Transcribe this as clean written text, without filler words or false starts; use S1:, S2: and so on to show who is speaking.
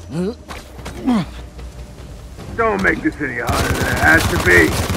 S1: Don't make this any harder than it has to be.